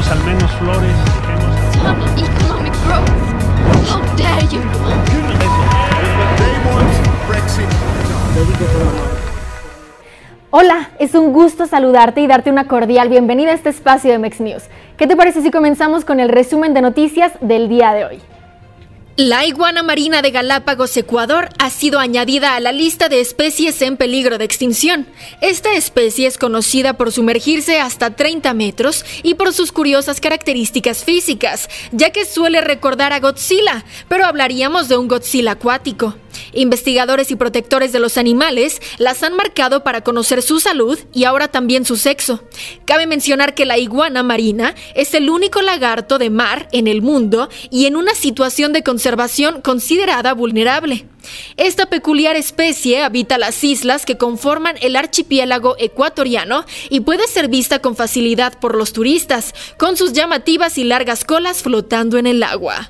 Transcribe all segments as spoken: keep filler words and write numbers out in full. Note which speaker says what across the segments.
Speaker 1: dejemos al menos flores, dejemos...
Speaker 2: Economic growth. How dare you?
Speaker 3: Hola, es un gusto saludarte y darte una cordial bienvenida a este espacio de Mex News. ¿Qué te parece si comenzamos con el resumen de noticias del día de hoy?
Speaker 4: La iguana marina de Galápagos, Ecuador, ha sido añadida a la lista de especies en peligro de extinción. Esta especie es conocida por sumergirse hasta treinta metros y por sus curiosas características físicas, ya que suele recordar a Godzilla, pero hablaríamos de un Godzilla acuático. Investigadores y protectores de los animales las han marcado para conocer su salud y ahora también su sexo. Cabe mencionar que la iguana marina es el único lagarto de mar en el mundo y en una situación de conservación considerada vulnerable. Esta peculiar especie habita las islas que conforman el archipiélago ecuatoriano y puede ser vista con facilidad por los turistas, con sus llamativas y largas colas flotando en el agua.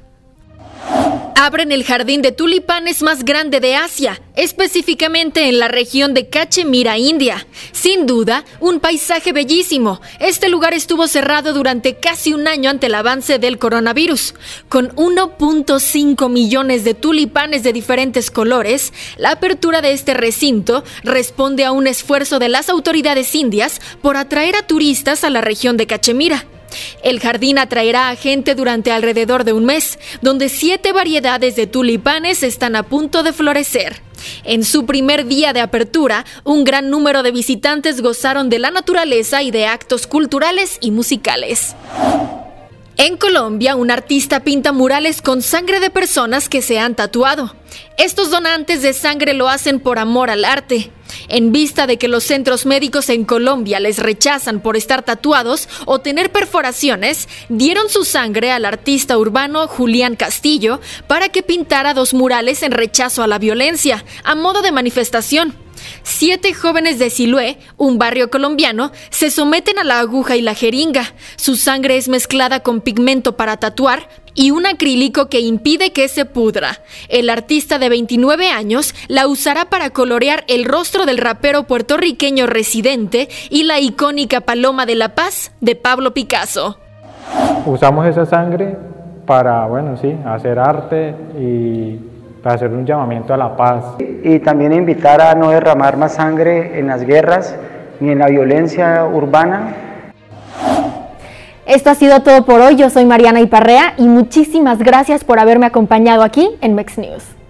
Speaker 4: Abren el jardín de tulipanes más grande de Asia, específicamente en la región de Cachemira, India. Sin duda, un paisaje bellísimo. Este lugar estuvo cerrado durante casi un año ante el avance del coronavirus. Con uno punto cinco millones de tulipanes de diferentes colores, la apertura de este recinto responde a un esfuerzo de las autoridades indias por atraer a turistas a la región de Cachemira. El jardín atraerá a gente durante alrededor de un mes, donde siete variedades de tulipanes están a punto de florecer. En su primer día de apertura, un gran número de visitantes gozaron de la naturaleza y de actos culturales y musicales. En Colombia, un artista pinta murales con sangre de personas que se han tatuado. Estos donantes de sangre lo hacen por amor al arte. En vista de que los centros médicos en Colombia les rechazan por estar tatuados o tener perforaciones, dieron su sangre al artista urbano Julián Castillo para que pintara dos murales en rechazo a la violencia, a modo de manifestación. Siete jóvenes de Siloé, un barrio colombiano, se someten a la aguja y la jeringa. Su sangre es mezclada con pigmento para tatuar y un acrílico que impide que se pudra. El artista de veintinueve años la usará para colorear el rostro del rapero puertorriqueño Residente y la icónica Paloma de la Paz de Pablo Picasso.
Speaker 5: Usamos esa sangre para, bueno, sí, hacer arte y para hacer un llamamiento a la paz.
Speaker 6: Y también invitar a no derramar más sangre en las guerras ni en la violencia urbana.
Speaker 3: Esto ha sido todo por hoy. Yo soy Mariana Iparrea y muchísimas gracias por haberme acompañado aquí en Mex News.